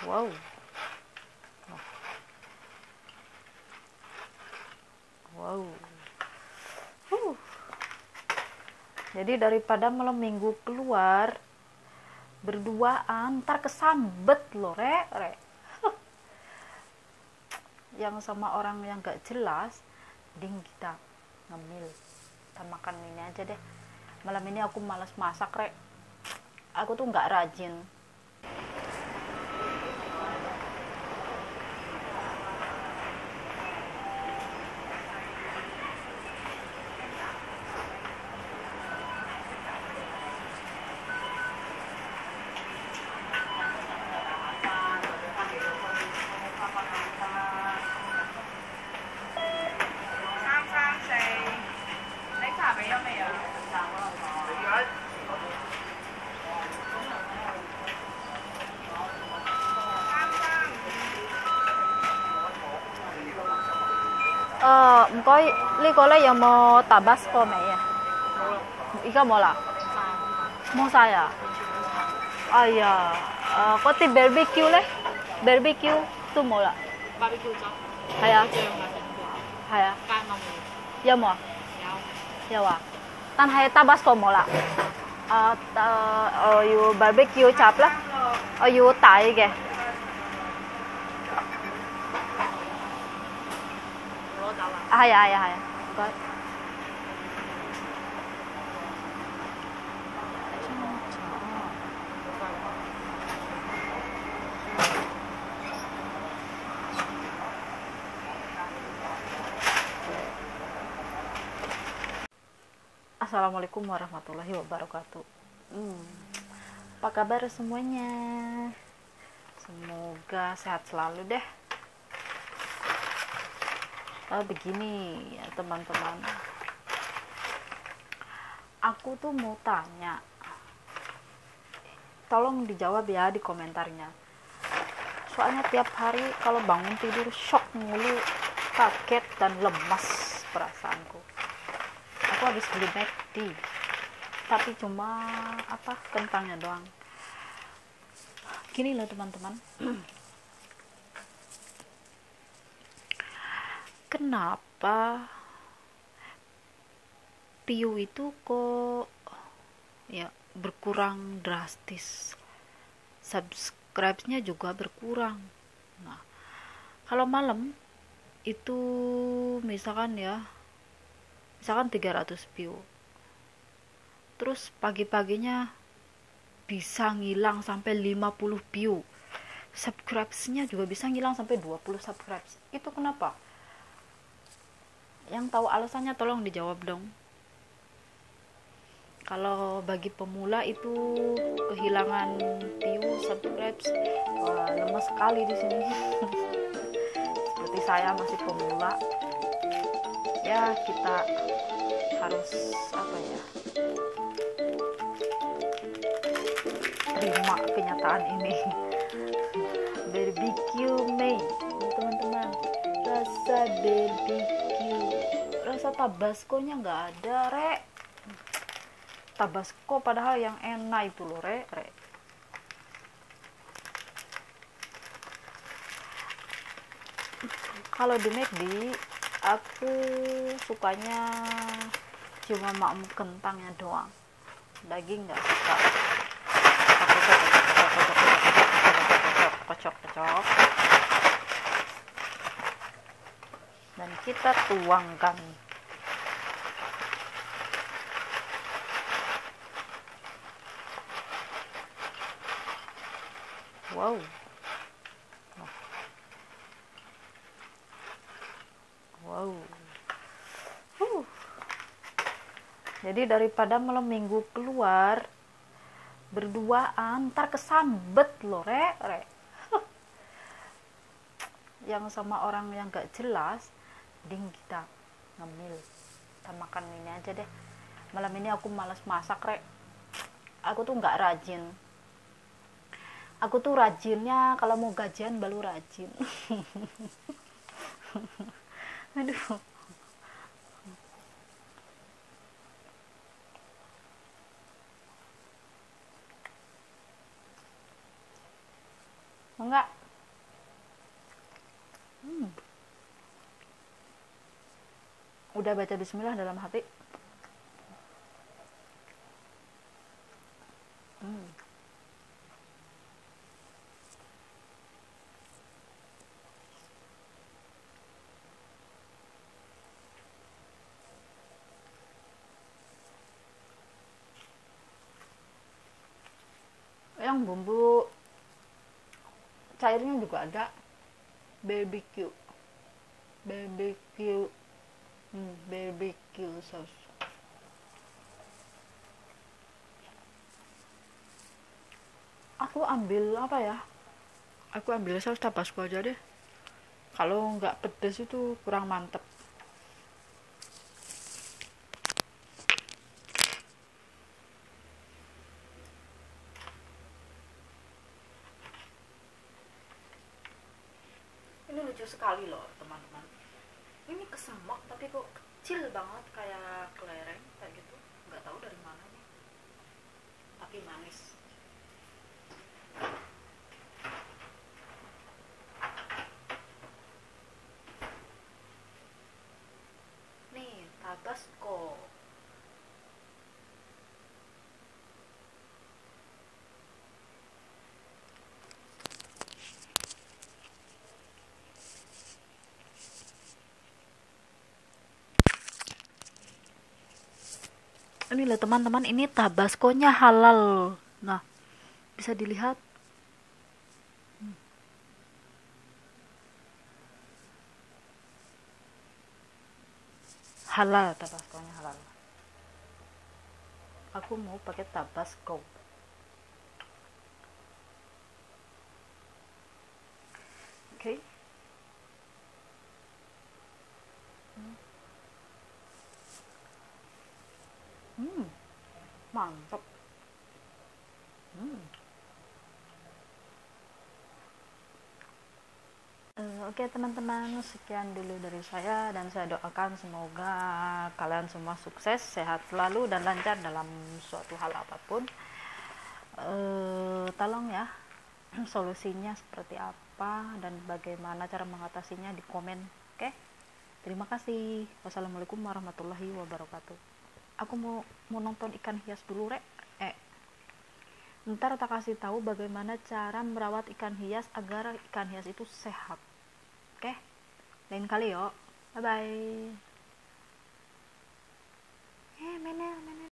Wow. Wow. Jadi daripada malam minggu keluar berduaan, ntar kesambet loh, Rek. Yang sama orang yang gak jelas, mending kita ngemil. Kita makan ini aja deh. Malam ini aku malas masak, Rek. Aku tuh gak rajin.唔該，呢個咧有冇 Tabasco 味啊？而家冇啦，冇晒啊！哎呀，嗰啲 barbecue 咧 ，barbecue 都冇啦。 barbecue 汁係啊， 醬啊， 係啊， 加暗有冇啊？ 有有啊，但係 Tabasco 冇啦。我要 barbecue 汁啦，我要大嘅。 攞走啦。 係啊係啊係啊，唔該。Assalamualaikum warahmatullahi wabarakatuh. Apa kabar semuanya? Semoga sehat selalu deh. Begini ya teman-teman, aku tuh mau tanya, tolong dijawab ya di komentarnya. Soalnya tiap hari kalau bangun tidur shock mulu, kaget dan lemas perasaanku. Aku habis beli McD, tapi cuma kentangnya doang. Gini loh teman-teman, kenapa view itu kok ya berkurang drastis, subscribe-nya juga berkurang. Nah, kalau malam itu misalkan 300 view, terus pagi-paginya bisa ngilang sampai 50 view, subscribe-nya juga bisa ngilang sampai 20 subscribe. Itu kenapa? Yang tahu alasannya tolong dijawab dong. Kalau bagi pemula itu kehilangan view, subscribe, lemes sekali di sini. Seperti saya masih pemula, ya kita harus terima kenyataan ini. Barbecue Mei, teman-teman, rasa barbecue, rasa tabasco-nya nggak ada, Rek. Tabasco padahal yang enak itu loh, Rek. Kalau di McD aku sukanya cuma makmum kentangnya doang, daging nggak suka. Kocok dan kita tuangkan. Wow. Jadi daripada malam minggu keluar berduaan, ntar kesambet loh, Rek. Yang sama orang yang gak jelas, mending kita ngemil. Kita makan ini aja deh. Malam ini aku malas masak, Rek. Aku tuh gak rajin. Aku tuh rajinnya kalau mau gajian baru rajin. Aduh. Enggak. Udah baca bismillah dalam hati? Yang bumbu cairnya juga ada. BBQ, BBQ, BBQ sauce. Aku ambil apa ya? Aku ambil saus tabasco aja deh. Kalau nggak pedes itu kurang mantep. Ini lucu sekali loh teman-teman. Ini kesemak tapi kok kecil banget kayak kelereng kayak gitu. Nggak tahu dari mana nih. Tapi manis. Nih, tabasco. Ini loh teman-teman, ini tabasconya halal. Nah, bisa dilihat. Halal, tabasconya halal. Aku mau pakai tabasco. Oke. Mantap. Oke teman-teman, sekian dulu dari saya dan saya doakan semoga kalian semua sukses, sehat selalu dan lancar dalam suatu hal apapun. Tolong ya solusinya seperti apa dan bagaimana cara mengatasinya di komen. Oke, terima kasih. Wassalamualaikum warahmatullahi wabarakatuh. Aku mau nonton ikan hias dulu rek. Ntar tak kasih tahu bagaimana cara merawat ikan hias agar ikan hias itu sehat. Oke, lain kali yuk. Bye bye. Menel.